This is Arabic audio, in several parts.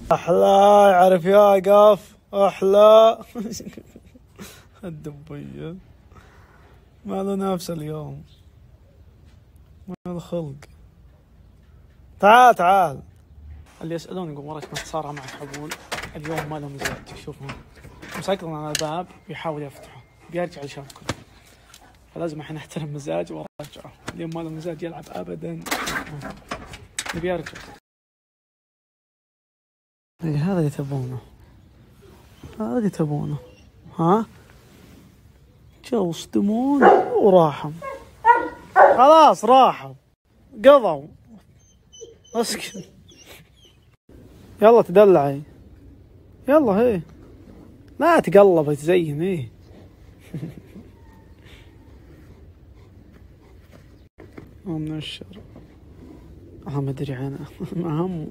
احلى يعرف يقف احلى. الدبية ما له نفس اليوم، ما له خلق. تعال تعال. اللي يسألون يقول وراك ما تصارع مع حبول، اليوم ما له مزاج. شوفوا مسيطر على الباب بيحاول يفتحه، بيرجع يشاركه، فلازم احنا نحترم مزاجه ونرجعه. اليوم ما له مزاج يلعب ابدا، نبي يرجع. هذا اللي تبونه، هذا اللي تبونه. ها جو صدمون وراحوا، خلاص راحوا قضوا. اسكت يلا تدلعي، يلا هي لا تقلب تزين ايه. من الشر ما ادري انا. اهم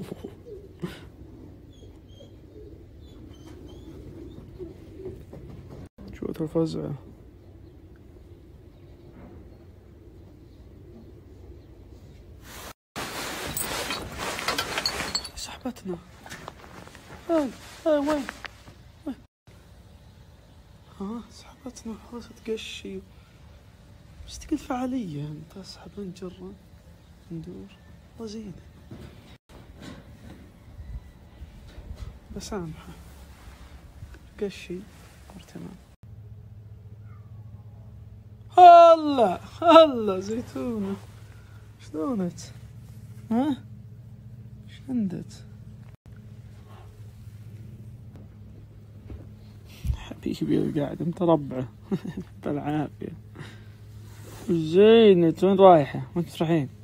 شو الفزعة. سحبتنا. وين سحبتنا خلاص تقشي، بس تقل فعالية. تسحب نجرة ندور وزينة، بسامحة قشي تمام. هلا زيتونة شلونت؟ ها شندت حبيبي قاعد متربعة. بالعافية. زينة وين رايحة؟ وين تروحين؟